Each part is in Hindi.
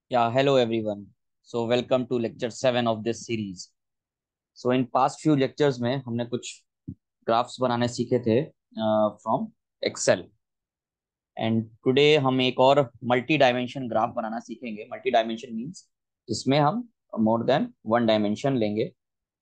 Yeah, hello everyone. So welcome to lecture 7 of this series. So in past few lectures में हमने कुछ ग्राफ्स बनाने सीखे थे फ्रॉम एक्सेल एंड टुडे हम एक और मल्टी डायमेंशन ग्राफ बनाना सीखेंगे. मल्टी डायमेंशन मींस जिसमें हम मोर देन वन डायमेंशन लेंगे.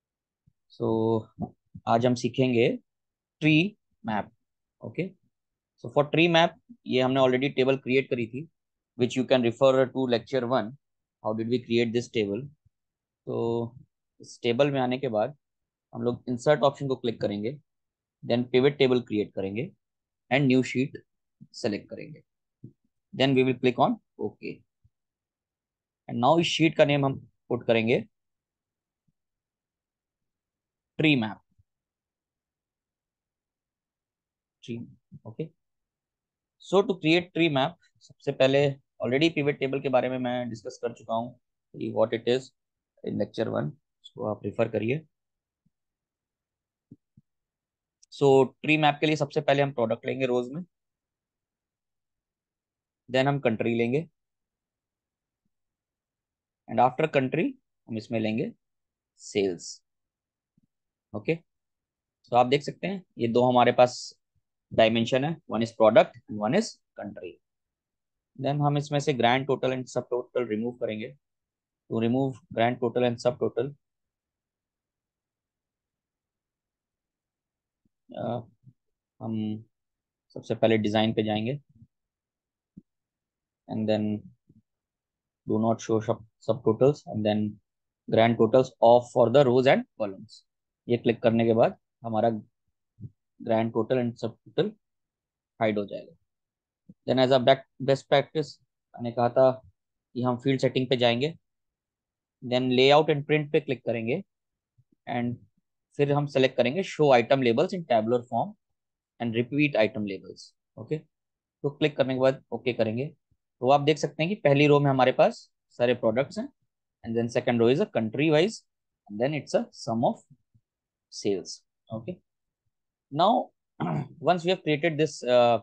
सो आज हम सीखेंगे tree map. Okay. So for tree map ये हमने ऑलरेडी टेबल क्रिएट करी थी which you can refer to lecture 1. How did we create this table. तो इस टेबल में आने के बाद हम लोग इंसर्ट ऑप्शन को क्लिक करेंगे, देन पिवट टेबल क्रिएट करेंगे एंड न्यू शीट सेलेक्ट करेंगे. Then we will click on okay and now इस शीट का नेम हम पुट करेंगे tree map. Tree. Okay. So to create tree map सबसे पहले ऑलरेडी पिवट टेबल के बारे में मैं डिस्कस कर चुका हूँ, what it is in lecture 1. उसको आप रिफर करिए. सो ट्री मैप के लिए सबसे पहले हम प्रोडक्ट लेंगे रोज में, देन हम कंट्री लेंगे एंड आफ्टर कंट्री हम इसमें लेंगे सेल्स. ओके. तो आप देख सकते हैं ये दो हमारे पास डायमेंशन है, one is product and one is country. Then हम इसमें से grand total and subtotal remove करेंगे. To remove grand total and subtotal हम सबसे पहले डिजाइन पे जाएंगे and then do not show subtotals and then grand totals off for the rows and columns. ये क्लिक करने के बाद हमारा grand total and subtotal hide हो जाएगा. Then as a best practice मैंने कहा था कि हम फील्ड सेटिंग पे जाएंगे, देन लेआउट एंड प्रिंट पे क्लिक करेंगे एंड फिर हम सेलेक्ट करेंगे show item labels in tabular form and repeat item labels. Okay. तो क्लिक करने के बाद ओके करेंगे तो आप देख सकते हैं कि पहली रो में हमारे पास सारे प्रोडक्ट्स हैं and then second row is a country wise and then it's a sum of sales. Okay. Now once we have created this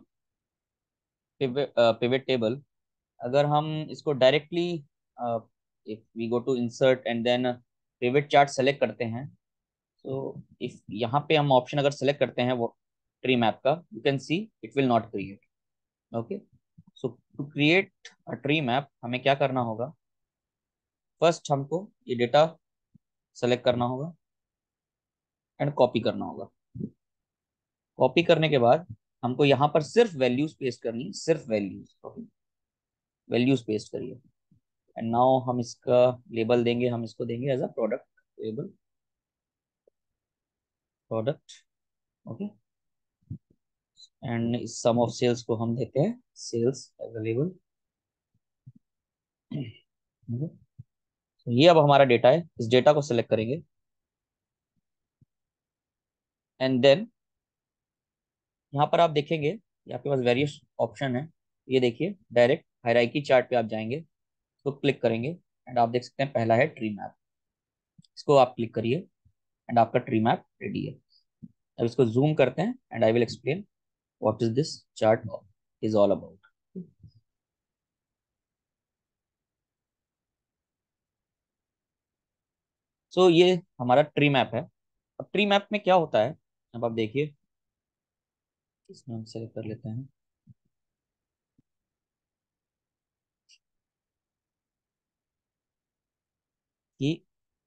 pivot table, अगर हम इसको directly if we go to insert and then pivot chart select करते हैं, तो इफ यहाँ पे हम ऑप्शन अगर सेलेक्ट करते हैं वो ट्री मैप का, you can see it will not create. Okay. So to create a tree map हमें क्या करना होगा, फर्स्ट हमको ये डेटा सेलेक्ट करना होगा एंड कॉपी करना होगा. कॉपी करने के बाद हमको यहाँ पर सिर्फ वैल्यूज पेस्ट करनी है, सिर्फ वैल्यूज. ओके. वैल्यूज पेस्ट करिए एंड नाउ हम इसका लेबल देंगे, हम इसको देंगे as a product label. Product. Okay. And इस सम ऑफ सेल्स को हम देते हैं सेल्स एज अ लेबल. ये अब हमारा डेटा है, इस डेटा को सिलेक्ट करेंगे एंड देन यहाँ पर आप देखेंगे ये आपके पास वेरियस ऑप्शन है. ये देखिए डायरेक्ट हायरार्की चार्ट पे आप जाएंगे तो क्लिक करेंगे एंड आप देख सकते हैं पहला है ट्री मैप. इसको आप क्लिक करिए एंड आपका ट्री मैप रेडी है. अब इसको जूम करते हैं and I will explain what is this chart is all about. So ये हमारा ट्री मैप है. अब ट्री मैप में क्या होता है, अब आप देखिए इसमें हम सेलेक्ट कर लेते हैं कि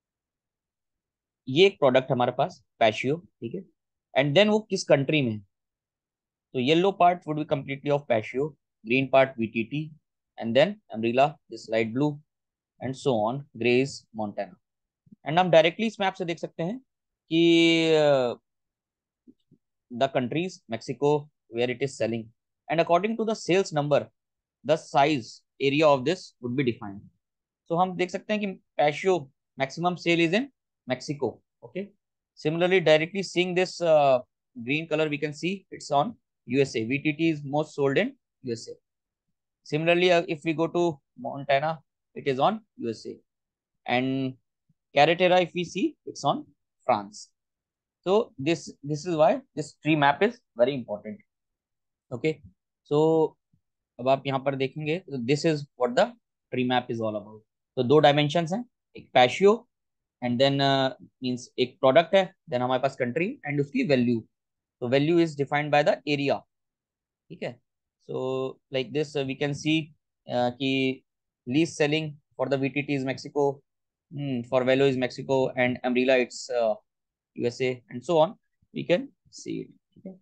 ये एक प्रोडक्ट हमारे पास पैशियो, ठीक है, एंड देन वो किस कंट्री में है. तो yellow part would be completely of Paseo, green part VTT and then umbrella this light blue and so on grey is Montana. And हम डायरेक्टली इस मैप से देख सकते हैं कि the countries Mexico where it is selling, and according to the sales number the size area of this would be defined. So हम देख सकते हैं कि पैशियो maximum sale is in Mexico. Okay. Similarly, directly seeing this green color, we can see it's on USA. VTT is most sold in USA. Similarly, if we go to Montana, it is on USA. And Carretera, if we see, it's on France. So this is why this tree map is very important. Okay. So अब आप यहाँ पर देखेंगे, this is what the tree map is all about. तो दो डायमेंशन हैं, एक पैशियो एंड देन मीन्स एक प्रोडक्ट है, देन हमारे पास कंट्री एंड उसकी वैल्यू। तो value is defined by the area, ठीक है। So like this we can see कि least selling for the VTT is Mexico, for Velo is Mexico and umbrella it's USA and so on, we can see it, ठीक है।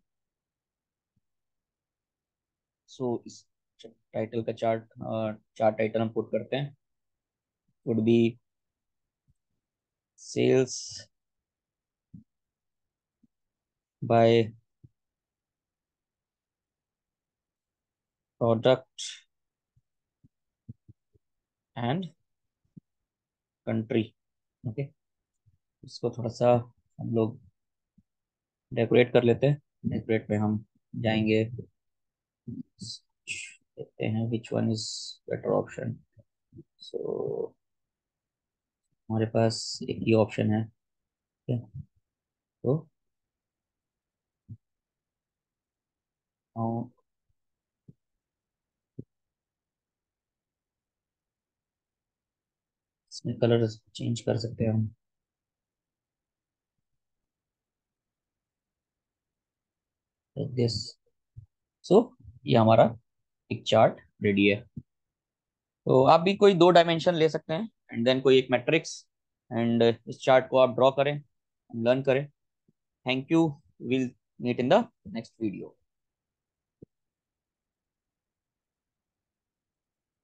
सो इस टाइटल का चार्ट टाइटल हम पुट करते हैं, would be sales by product and country, okay. इसको थोड़ा सा हम लोग डेकोरेट कर लेते हैं। डेकोरेट पे हम जाएंगे, देखते हैं which one is better option. So हमारे पास एक ही ऑप्शन है, ठीक है। तो हम इसमें कलर चेंज कर सकते हैं हम, लाइक दिस। सो ये हमारा एक चार्ट रेडी है। तो आप भी कोई दो डायमेंशन ले सकते हैं एंड देन कोई एक मैट्रिक्स, एंड इस चार्ट को आप ड्रॉ करें, लर्न करें। Thank you, will meet in the next video.